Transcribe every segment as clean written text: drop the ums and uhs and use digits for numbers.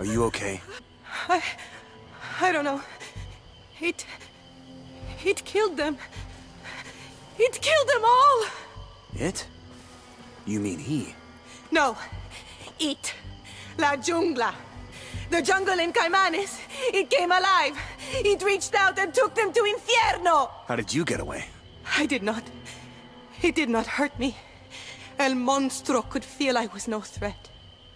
Are you okay? I... I don't know. It killed them. It killed them all! It? You mean he? No. It. La Jungla. The jungle in Caimanes. It came alive. It reached out and took them to Infierno! How did you get away? I did not. It did not hurt me. El Monstro could feel I was no threat.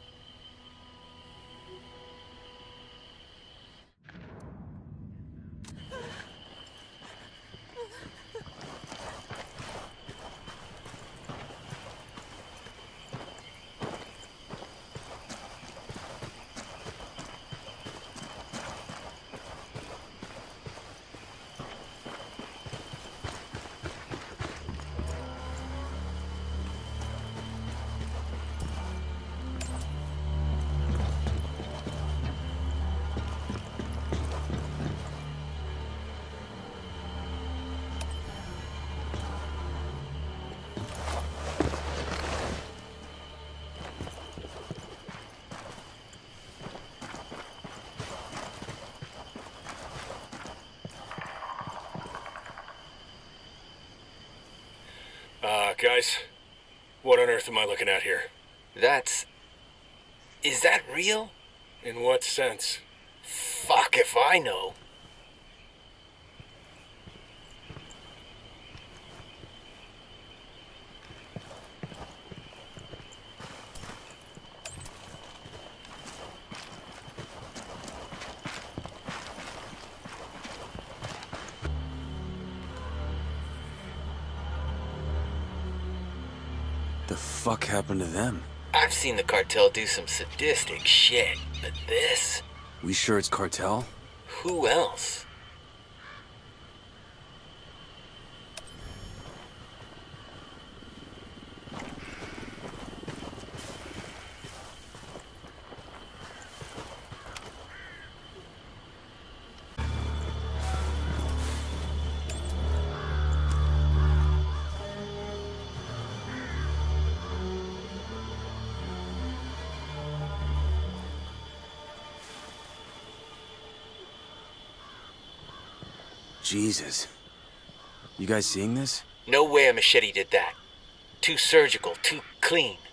Guys, what on earth am I looking at here? Is that real? In what sense? Fuck if I know. The fuck happened to them? I've seen the cartel do some sadistic shit, but this? We sure it's cartel? Who else? Jesus. You guys seeing this? No way a machete did that. Too surgical, too clean.